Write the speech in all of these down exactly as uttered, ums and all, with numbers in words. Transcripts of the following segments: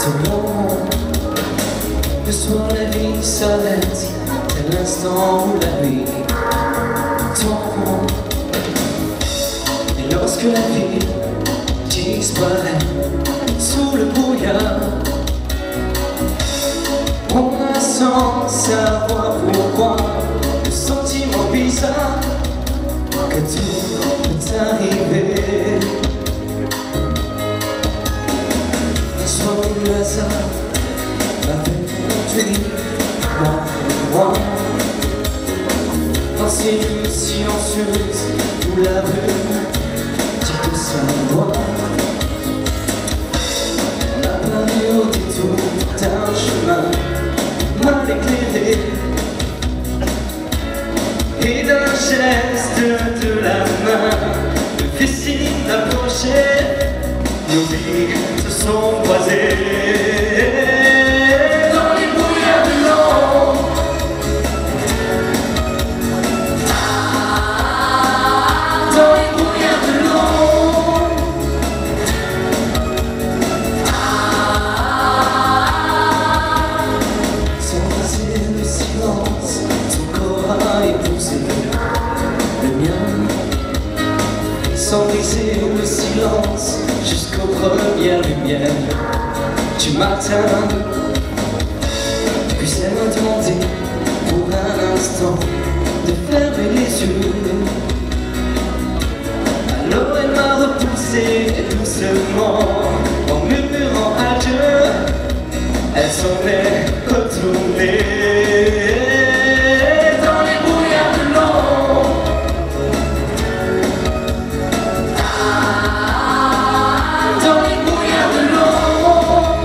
Tout long, le soir la vie s'arrête, c'est l'instant où la nuit tombe. Et lorsque la vie disparaît sous le brouillard, on a sans savoir pourquoi le sentiment bizarre que tout peut arriver. Un soir où le hasard m'avait conduit, moi, moi, dans ces nuits silencieuses où la rue dit de sa voix. On a parlé au détour d'un chemin mal éclairé, et d'un geste de la main me fait signe d'approcher. Nos vies se sont croisées dans les brouillards de l'ombre. Dans les brouillards de l'ombre. Sans briser le silence, ton corps a épousé le mien. Sans briser le silence jusqu'aux premières lumières du matin. Puis elle m'a demandé pour un instant de fermer les yeux. Alors elle m'a repoussé doucement en murmurant adieu. Elle s'en est retournée dans les brouillards de l'ombre. Dans les brouillards de l'ombre.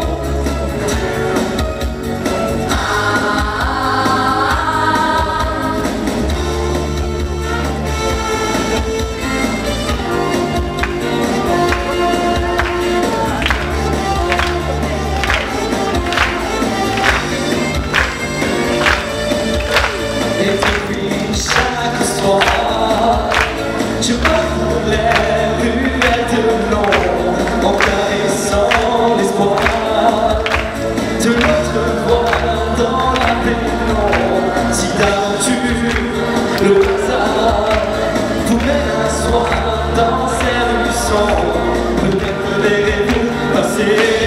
Et depuis chaque soir, je parcours les ruelles de l'ombre en caressant l'espoir de notre voix dans la pénombre. Si d'aventure le hasard vous mène un soir dans ces rues sombres, peut-être verrez-vous passer